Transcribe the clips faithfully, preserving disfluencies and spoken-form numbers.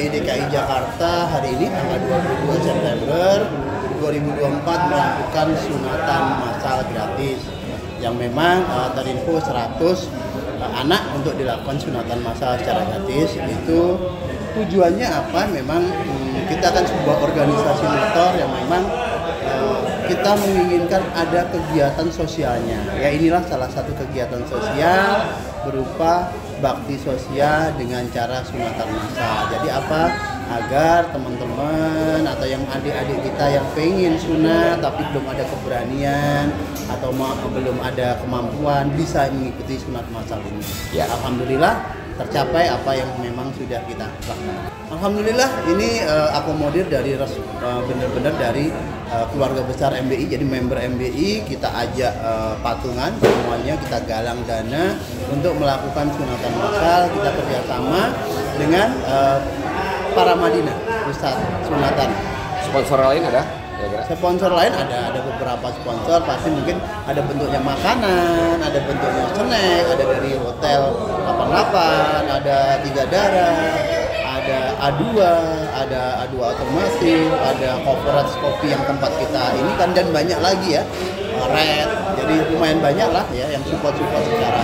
D K I Jakarta hari ini tanggal dua puluh dua September dua ribu dua puluh empat melakukan sunatan massal gratis yang memang uh, terinfo seratus uh, anak untuk dilakukan sunatan massal secara gratis. Itu tujuannya apa? Memang um, kita kan sebuah organisasi motor yang memang uh, kita menginginkan ada kegiatan sosialnya. Ya inilah salah satu kegiatan sosial berupa bakti sosial dengan cara sunatan massal. Jadi apa? Agar teman-teman atau yang adik-adik kita yang pengen sunat tapi belum ada keberanian atau ma- belum ada kemampuan bisa mengikuti sunat massal ini. Ya, alhamdulillah tercapai apa yang memang sudah kita lakukan. Alhamdulillah ini uh, akomodir dari uh, benar-benar dari uh, keluarga besar M B I, jadi member M B I kita ajak uh, patungan semuanya, kita galang dana untuk melakukan sunatan massal. Kita kerjasama dengan uh, para Madinah pusat sunatan. Sponsor lain ada? Ya, sponsor lain ada, ada beberapa sponsor, pasti mungkin ada bentuknya makanan, ada bentuknya snack, ada dari hotel delapan delapan, ada Tiga Darah, ada A dua, ada A dua otomotif, ada Coverage Kopi yang tempat kita ini kan, dan banyak lagi ya, Red, jadi lumayan banyak lah ya yang support-support secara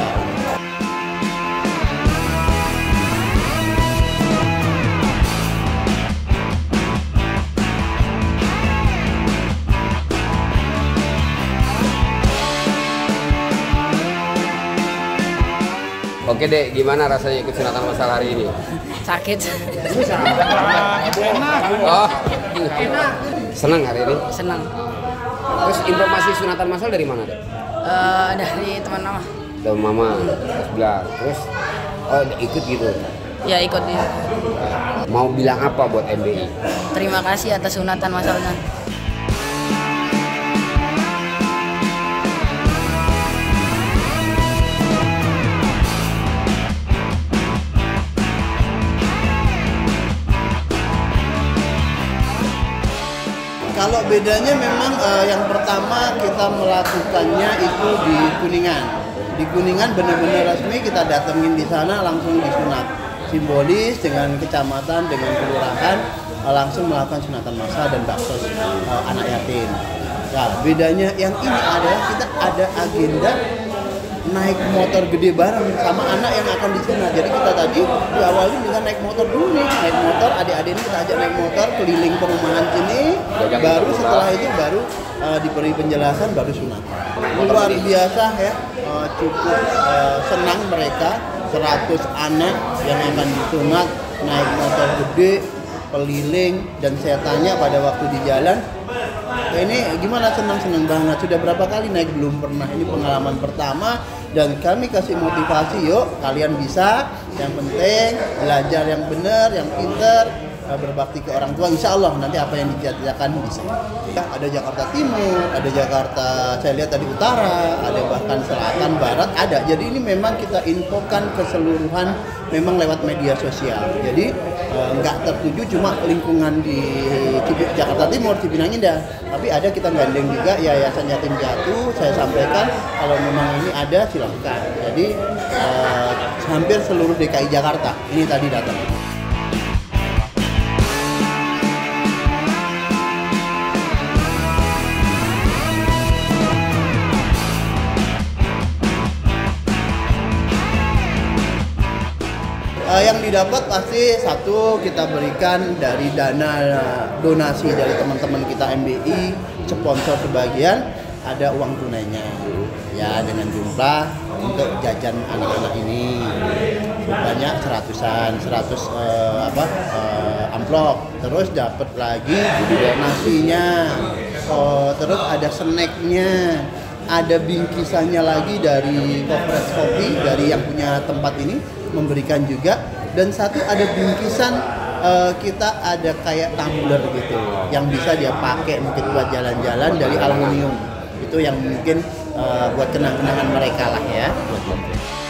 Oke Dek, gimana rasanya ikut sunatan massal hari ini? Sakit. Oh, senang hari ini? Senang. Terus informasi sunatan massal dari mana Dek? Uh, dari teman mama. Dari mama, sebelah. Terus, oh ikut gitu? Ya ikut ya. Mau bilang apa buat M B I? Terima kasih atas sunatan massalnya. Kalau bedanya memang uh, yang pertama kita melakukannya itu di Kuningan. Di Kuningan benar-benar resmi kita datengin di sana langsung disunat. Simbolis dengan kecamatan, dengan kelurahan uh, langsung melakukan sunatan massal dan bakso uh, anak yatim. Nah, bedanya yang ini adalah kita ada agenda naik motor gede bareng sama anak yang akan disunat. Jadi kita tadi diawali dengan naik motor dulu nih, naik motor adik-adik ini kita ajak naik motor keliling perumahan sini, baru setelah itu baru uh, diberi penjelasan baru sunat. Luar biasa ya, uh, cukup uh, senang mereka seratus anak yang akan disunat naik motor gede keliling, dan saya tanya pada waktu di jalan, ini gimana, senang-senang banget, sudah berapa kali naik, belum pernah, ini pengalaman pertama, dan kami kasih motivasi, yuk kalian bisa, yang penting belajar yang benar, yang pintar, berbakti ke orang tua, insya Allah nanti apa yang dicita-citakan bisa. Ada Jakarta Timur, ada Jakarta, saya lihat tadi utara, ada bahkan selatan, barat, ada. Jadi ini memang kita infokan keseluruhan memang lewat media sosial. Jadi eh, nggak tertuju cuma lingkungan di Jakarta Timur, Cipinang Indah, tapi ada kita gandeng juga Yayasan Yatim Piatu. Saya sampaikan kalau memang ini ada silakan. Jadi eh, hampir seluruh D K I Jakarta ini tadi datang. Uh, yang didapat pasti satu kita berikan dari dana donasi dari teman-teman kita M B I, sponsor sebagian, ada uang tunainya ya dengan jumlah untuk jajan anak-anak ini banyak seratusan, seratus uh, apa uh, amplop, terus dapat lagi nasinya, oh, terus ada snacknya, ada bingkisannya lagi dari Coverage Kopi dari yang punya tempat ini memberikan juga, dan satu ada bingkisan uh, kita ada kayak tumbler gitu yang bisa dia pakai mungkin buat jalan-jalan dari aluminium, itu yang mungkin uh, buat kenang-kenangan mereka lah ya.